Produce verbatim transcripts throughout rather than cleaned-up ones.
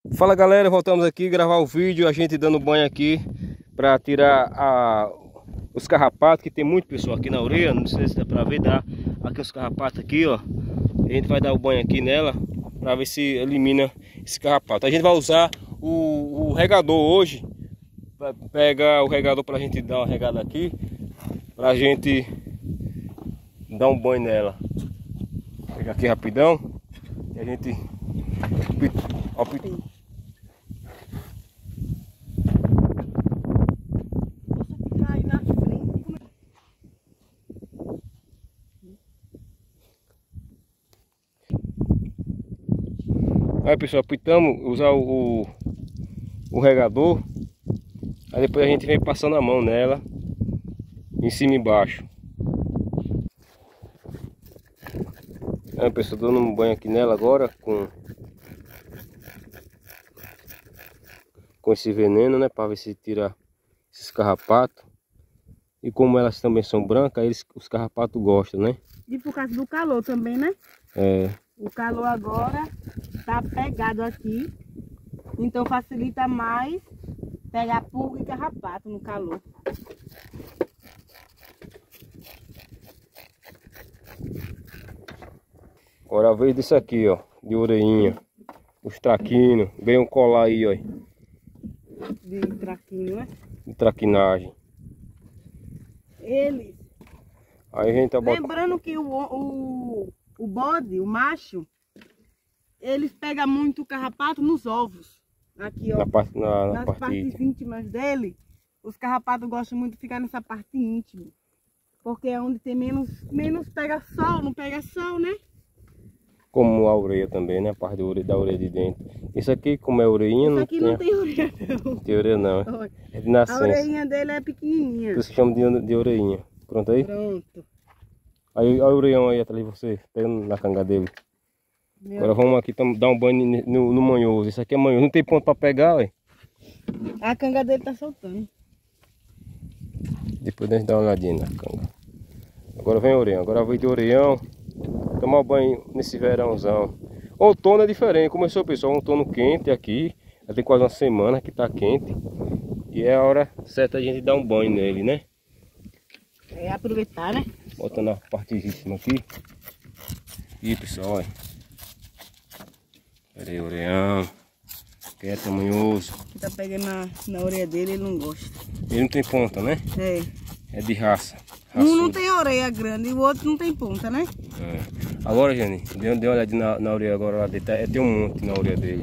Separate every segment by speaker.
Speaker 1: Fala galera, voltamos aqui gravar o vídeo, a gente dando banho aqui para tirar a, os carrapatos, que tem muito pessoal aqui na orelha, não sei se dá para ver, dá aqui os carrapatos aqui, ó. A gente vai dar o banho aqui nela para ver se elimina esse carrapato. A gente vai usar o, o regador hoje, pega o regador para a gente dar uma regada aqui, para a gente dar um banho nela. Pega aqui rapidão e a gente ó, aí pessoal, pitamos, usar o, o, o regador, aí depois a gente vem passando a mão nela, em cima e embaixo. Aí pessoal, dando um banho aqui nela agora com, com esse veneno, né, para ver se tira esses carrapatos. E como elas também são brancas, eles, os carrapatos gostam, né?
Speaker 2: E por causa do calor também, né?
Speaker 1: É.
Speaker 2: O calor agora tá pegado aqui, então facilita mais pegar pulga e carrapato no calor.
Speaker 1: Agora a vez disso aqui, ó, de orelhinha, os traquinos, vem um colar aí, ó.
Speaker 2: De traquino, né?
Speaker 1: De traquinagem.
Speaker 2: Eles.
Speaker 1: Aí a gente tá botando...
Speaker 2: Lembrando que o, o, o bode, o macho, eles pegam muito carrapato nos ovos. Aqui, ó.
Speaker 1: Na parte, na, na
Speaker 2: nas
Speaker 1: parte
Speaker 2: partes
Speaker 1: íntima.
Speaker 2: íntimas dele, os carrapatos gostam muito de ficar nessa parte íntima. Porque é onde tem menos, menos pega sol, não pega sol, né?
Speaker 1: Como a orelha também, né? A parte da orelha, da orelha de dentro. Isso aqui, como é orelhinha,
Speaker 2: Isso
Speaker 1: não
Speaker 2: aqui
Speaker 1: tem...
Speaker 2: não tem orelha, não.
Speaker 1: Tem orelha não,
Speaker 2: Olha,
Speaker 1: é de
Speaker 2: a
Speaker 1: nascença.
Speaker 2: orelhinha dele é pequenininha.
Speaker 1: Por isso que chama de, de orelhinha. Pronto aí?
Speaker 2: Pronto.
Speaker 1: Aí, olha o orelhão aí atrás de você, pegando na canga dele.
Speaker 2: Meu
Speaker 1: Agora vamos aqui dar um banho no, no manhoso. Isso aqui é manhoso, não tem ponto para pegar, ué.
Speaker 2: A canga dele tá soltando.
Speaker 1: Depois a gente dá uma olhadinha na canga. Agora vem o orelhão, agora vem de orelhão. Tomar banho nesse verãozão. Outono é diferente, começou pessoal, um outono quente aqui. Já tem quase uma semana que tá quente. E é a hora certa a gente dar um banho nele, né?
Speaker 2: É aproveitar, né?
Speaker 1: Botando a partezinha aqui. E pessoal, olha. Pera aí, orelhão. Que é tamanhoso.
Speaker 2: Que tá pegando na, na orelha dele, ele não gosta.
Speaker 1: Ele não tem ponta, né?
Speaker 2: É.
Speaker 1: É de raça.
Speaker 2: Um não tem orelha grande e o outro não tem ponta, né?
Speaker 1: É. Agora, Jane, dê, dê uma olhadinha na, na orelha agora lá dentro. É, tem um monte na orelha dele.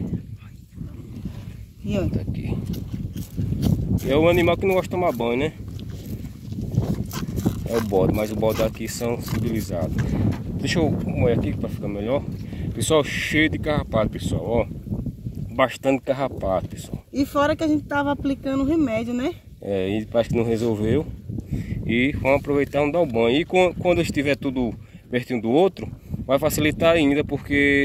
Speaker 2: E olha.
Speaker 1: Tá aqui. É o animal que não gosta de tomar banho, né? É o bode, mas os bodes aqui são civilizados. Deixa eu molhar aqui para ficar melhor. Pessoal, cheio de carrapato, pessoal, ó. Bastante carrapato, pessoal.
Speaker 2: E fora que a gente tava aplicando remédio, né?
Speaker 1: É, e parece que não resolveu. E vamos aproveitar e dar o banho. E quando estiver tudo pertinho do outro, vai facilitar ainda, porque